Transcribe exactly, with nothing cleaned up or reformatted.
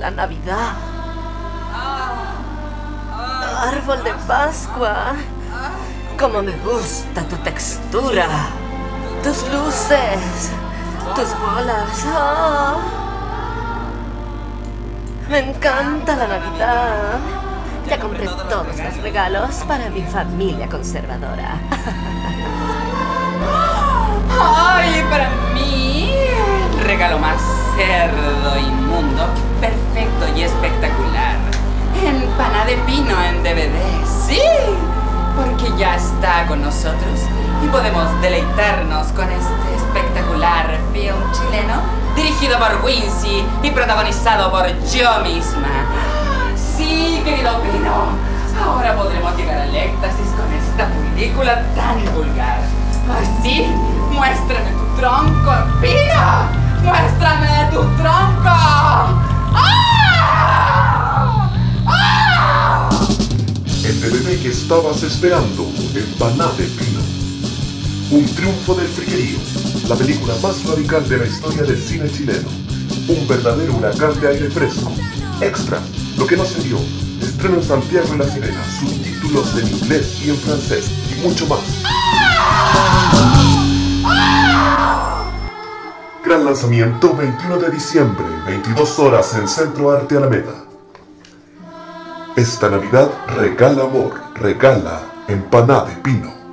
la Navidad. Árbol de Pascua. Cómo me gusta tu textura, tus luces, tus bolas. Oh. Me encanta la Navidad. Ya compré todos los regalos para mi familia conservadora. ¡Ay, para mí! El regalo más cerdo, inmundo, perfecto y espectacular. Empanada de pino en D V D, ¡sí! Porque ya está con nosotros y podemos deleitarnos con este espectacular film chileno dirigido por Wincy y protagonizado por yo misma. Sí, querido Pino, ahora podremos llegar al éxtasis con esta película tan vulgar. ¡Ay, sí! ¡Muéstrame tu tronco, Pino! ¡Muéstrame tu tronco! ¡Ah! ¡Ah! El D V D que estabas esperando, Empanada de Pino. Un triunfo del friquerío, la película más radical de la historia del cine chileno. Un verdadero huracán de aire fresco. Extra, lo que no se vio, estreno en Santiago y La Sirena, subtítulos en inglés y en francés, y mucho más. Gran lanzamiento veintiuno de diciembre, veintidós horas en Centro Arte Alameda. Esta Navidad regala amor, regala Empanada de Pino.